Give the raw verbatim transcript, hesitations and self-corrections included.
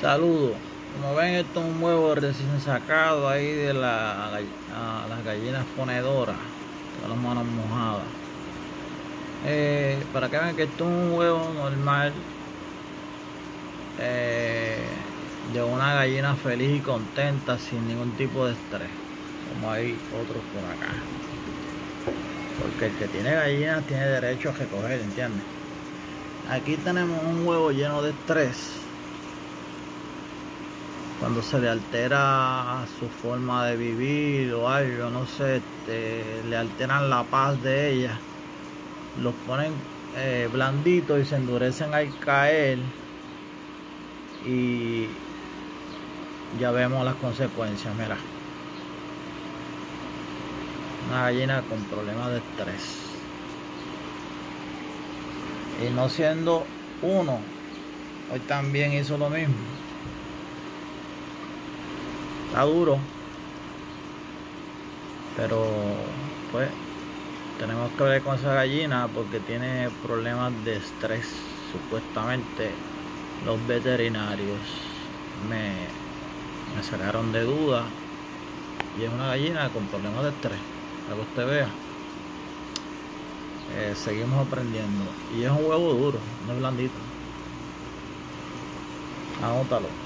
Saludos. Como ven, esto es un huevo recién sacado ahí de la, a las gallinas ponedoras, con las manos mojadas. Eh, para que vean que esto es un huevo normal eh, de una gallina feliz y contenta, sin ningún tipo de estrés, como hay otros por acá. Porque el que tiene gallinas tiene derecho a recoger, ¿entiendes? Aquí tenemos un huevo lleno de estrés. Cuando se le altera su forma de vivir o algo, no sé, este, le alteran la paz de ella, los ponen eh, blanditos y se endurecen al caer, y ya vemos las consecuencias. Mira, una gallina con problemas de estrés, y no siendo uno, hoy también hizo lo mismo. Está duro, pero pues tenemos que ver con esa gallina porque tiene problemas de estrés. Supuestamente los veterinarios me, me sacaron de duda, y es una gallina con problemas de estrés, para que usted vea. Eh, seguimos aprendiendo, y es un huevo duro, no es blandito. Anótalo.